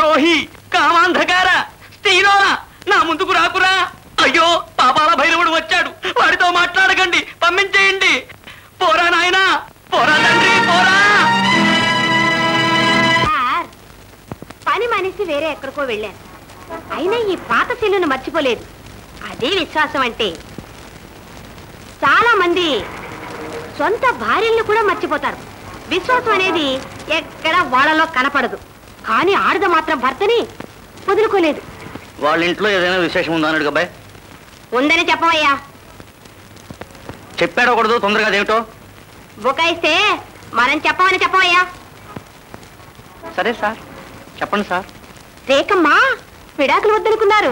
ద్రోహి, కామాంధకార, స్త్రీలోన నా ముందుకు రాకురా. అయ్యో పాపాల భైరవుడు వచ్చాడు, వాడితో మాట్లాడకండి, పంపించేయండి. పోరా నాయనా, పోరా తండ్రి, పోరా. పని మనిషి వేరే ఎక్కడికో వెళ్ళాను, అయినా ఈ పాత శీలును మర్చిపోలేదు. అదే విశ్వాసం అంటే. చాలా మంది సొంత భార్యలను కూడా మర్చిపోతారు. విశ్వాసం అనేది ఎక్కడ వాళ్ళలో కనపడదు, కానీ ఆడద మాత్రం భర్తని వదులుకోలేదు. వాళ్ళ ఇంట్లో ఏదైనా విశేషం ఉందా అన్నాడు అబ్బాయి. ఉందని చెప్పవయ్యా. చెప్పాడకూడదు, తొందరగా అదేమిటో బుకాయిస్తే మనం చెప్పమని చెప్పవయ్యా. సరే సార్, చెప్పండి సార్. రేఖమ్మా విడాకులు వద్దనుకున్నారు.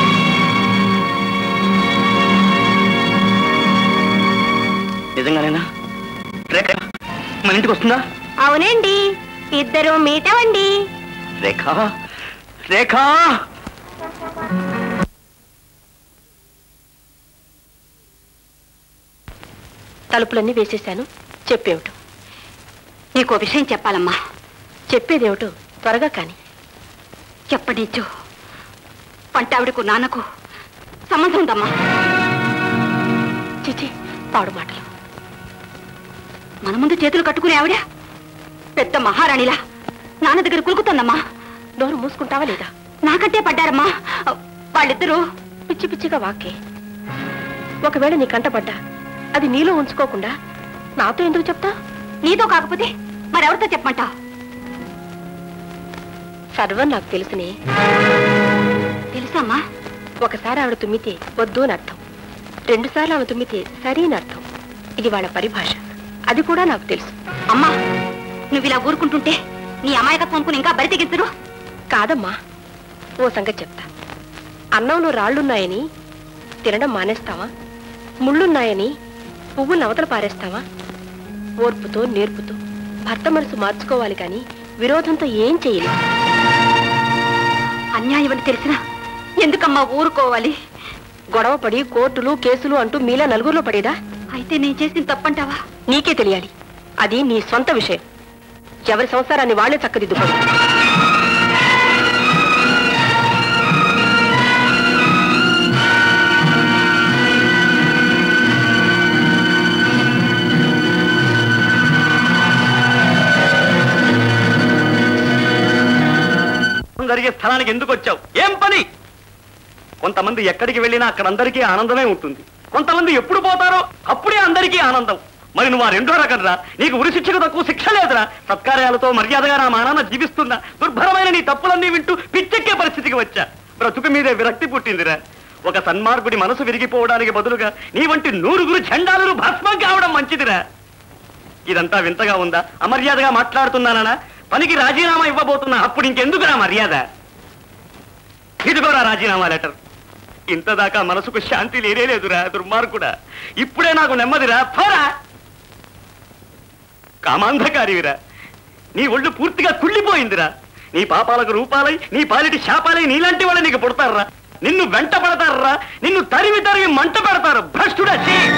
నిజంగానేనా? రేఖ మన ఇంటికి వస్తుందా? అవునండి, ఇద్దరు మీటవండి. రేఖ, రేఖ. తలుపులన్నీ వేసేశాను. చెప్పేమిటో? నీకో విషయం చెప్పాలమ్మా. చెప్పేదేమిటో త్వరగా కాని. చెప్పనిచ్చు. పంటావిడకు నాన్నకు సంబంధం ఉందమ్మా. చిచి, పాడు మాటలు. మన ముందు చేతులు కట్టుకునే ఆవిడ పెద్ద మహారాణిలా నాన్న దగ్గర కులుకుతుందమ్మా. నోరు మూసుకుంటావా లేదా? నాకంటే పడ్డారమ్మా వాళ్ళిద్దరూ. పిచ్చి పిచ్చిగా వాకే. ఒకవేళ నీ కంటపడ్డా అది నీలో ఉంచుకోకుండా నాతో ఎందుకు చెప్తా? నీతో కాకపోతే మరెవరితో చెప్పమంటావు? సర్వం నాకు తెలుసునే. తెలుసమ్మా? ఒకసారి ఆవిడ తుమ్మితే వద్దు అని అర్థం, 2 సార్లు ఆమె తుమ్మితే సరి అని అర్థం. ఇది వాళ్ళ పరిభాష, అది కూడా నాకు తెలుసు. అమ్మా, నువ్వు ఇలా ఊరుకుంటుంటే నీ అమాయకత్వం ఇంకా బరి తెగించరు. కాదమ్మా, ఓ సంగతి చెప్తా. అన్నంలో రాళ్లున్నాయని తినడం మానేస్తావా? ముళ్ళున్నాయని పువ్వులు అవతల పారేస్తావా? ఓర్పుతో నేర్పుతో భర్త మనసు మార్చుకోవాలి కానీ విరోధంతో ఏం చేయలేదు. అన్యాయం అని తెలిసినా ఎందుకమ్మా ఊరుకోవాలి? గొడవపడి కోర్టులు కేసులు అంటూ మీలా నలుగురిలో పడేదా? అయితే నేను చేసిన తప్పంటావా? నీకే తెలియాలి. అది నీ సొంత విషయం. ఎవరి సంసారాన్ని వాళ్లే చక్కదిద్దుకోవాలి. జరిగే స్థలానికి ఎందుకు వచ్చావు? ఏం పని? కొంతమంది ఎక్కడికి వెళ్ళినా అక్కడ అందరికీ ఆనందమే ఉంటుంది. కొంతమంది ఎప్పుడు పోతారో అప్పుడే అందరికీ ఆనందం. మరి నువ్వు ఆ రెండో రకం రా. నీకు ఉరి శిక్షకు తక్కువ శిక్ష లేదురా. సత్కార్యాలతో మర్యాదగా నా మానాన్న జీవిస్తున్నా దుర్భరమైన నీ తప్పులన్నీ వింటూ పిచ్చెక్కే పరిస్థితికి వచ్చా. బ్రతుకు మీదే విరక్తి పుట్టిందిరా. ఒక సన్మార్గుడి మనసు విరిగిపోవడానికి బదులుగా నీ వంటి 100 చండాలులు భస్మం కావడం మంచిదిరా. ఇదంతా వింతగా ఉందా? అమర్యాదగా మాట్లాడుతున్నానా? పనికి రాజీనామా ఇవ్వబోతున్నా. అప్పుడు ఇంకెందుకురా మర్యాద? ఇదిగోరా రాజీనామా లెటర్. ఇంతదాకా మనసుకు శాంతి లేదురా దుర్మార్గుడా. ఇప్పుడే నాకు నెమ్మదిరా. పోరా. కామాంధకారివిరా. నీ ఒళ్ళు పూర్తిగా కుళ్ళిపోయిందిరా. నీ పాపాలకు రూపాలై, నీ పాలిటి శాపాలై నీలాంటి వాళ్ళు నీకు పుడతారా? నిన్ను వెంట పడతారా? నిన్ను తరివి మంట పెడతారు. భ్రష్టుడా.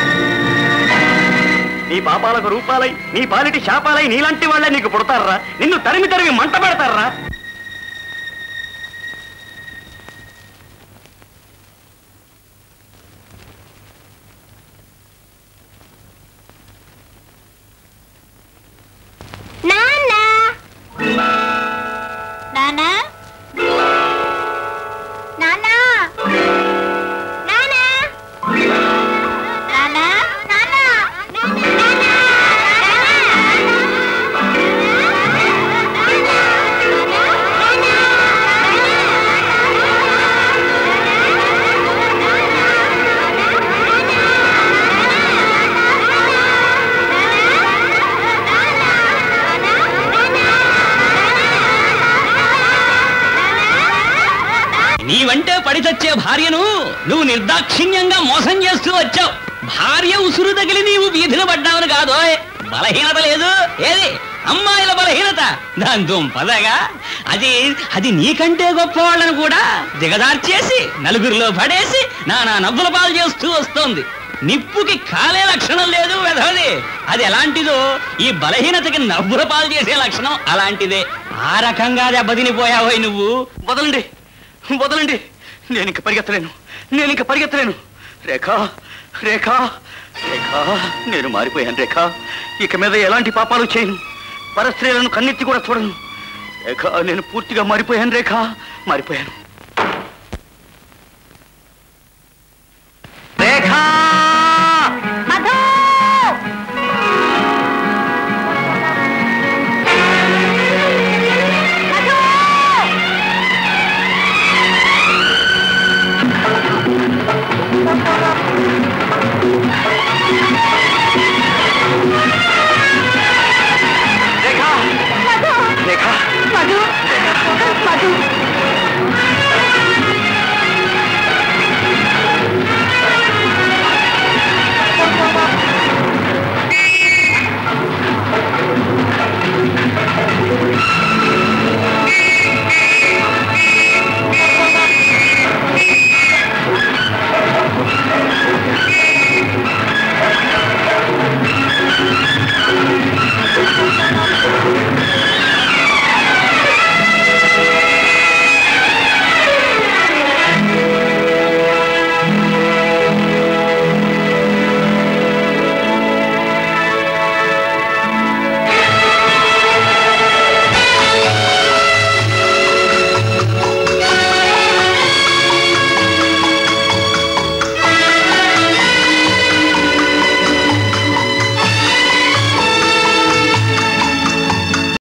నీ పాపాలకు రూపాలై, నీ పాలిటి శాపాలై నీలాంటి వాళ్ళే నీకు పుడతారా? నిన్ను తరివి మంట పెడతారా? నీవంటే పడి చచ్చే భార్యను నువ్వు నిర్దాక్షిణ్యంగా మోసం చేస్తూ వచ్చావు. భార్య ఉసురు తగిలి నీవు వీధిలో పడ్డావని కాదో. బలహీనత లేదు. ఏది అమ్మాయిల బలహీనత? దాంతో పదగా అది నీకంటే గొప్ప వాళ్ళను కూడా దిగదార్చేసి నలుగురిలో పడేసి నానా నవ్వుల పాలు చేస్తూ వస్తోంది. నిప్పుకి కాలే లక్షణం లేదు వెధవది. అది ఎలాంటిదో ఈ బలహీనతకి నవ్వుల పాలు చేసే లక్షణం అలాంటిదే. ఆ రకంగా దెబ్బతినిపోయావోయ్ నువ్వు. వదలండి, వదలండి, నేను ఇంక పరిగెత్తలేను. రేఖ, రేఖ, రేఖ, నేను మారిపోయాను రేఖ. ఇక మీద ఎలాంటి పాపాలు చేయను, పరస్త్రీలను కన్నెత్తి కూడా చూడను రేఖ. నేను పూర్తిగా మారిపోయాను రేఖ, మారిపోయాను.